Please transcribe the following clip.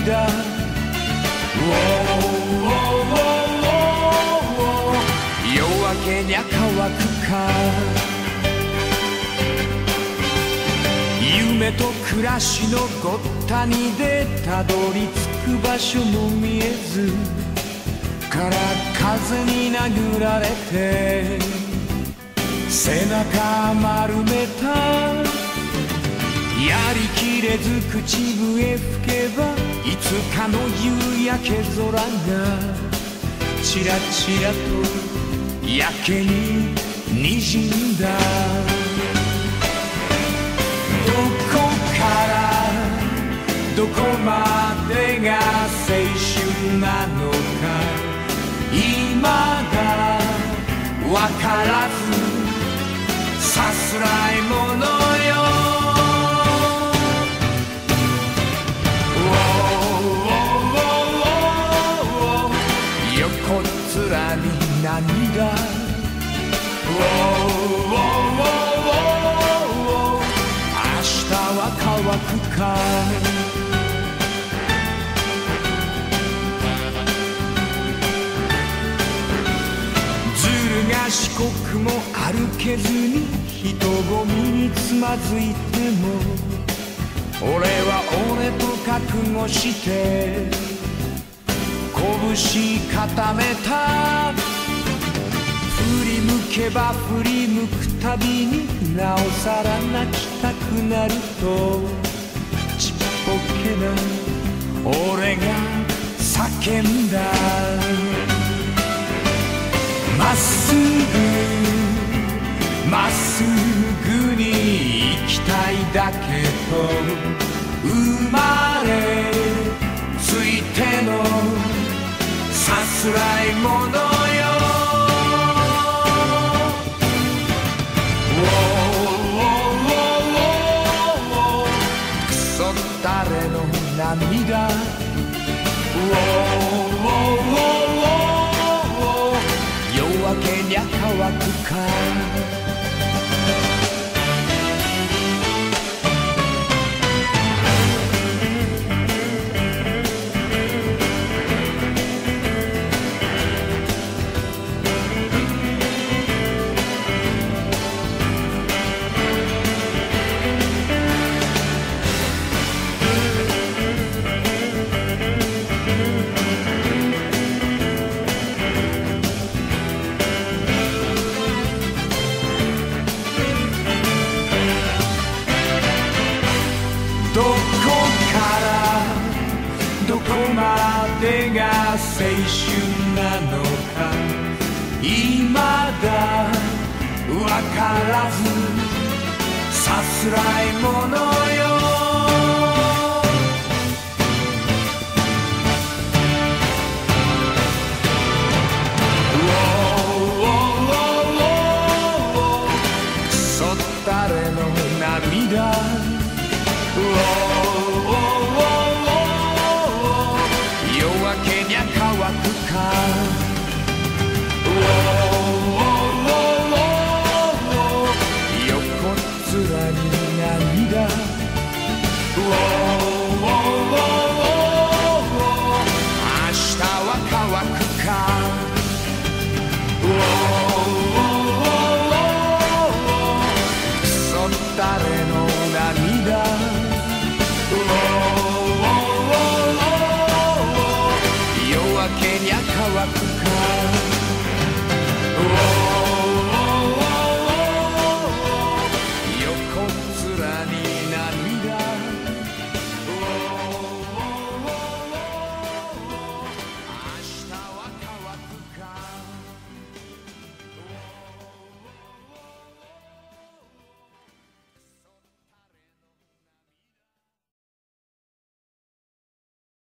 涙夜明けにゃ乾くか夢と暮らしのごったにでたどり着く場所も見えずから風に殴られて背中丸めたやりきれず口笛吹けばいつかの夕焼け空がちらちらとやけに滲んだどこからどこまでが青春なのか未だわからずさすらいものよ横面に涙明日は乾くかずる賢くも歩けずに人混みにつまずいても俺は俺と覚悟して拳固めた振り向けば振り向くたびになおさら泣きたくなるとちっぽけな俺が叫んだまっすぐまっすぐに行きたいだけど生まれついてのさすらいものよクソ誰の涙夜明けにゃ乾くかどこからどこまでが青春なのか未だわからずさすらいものよ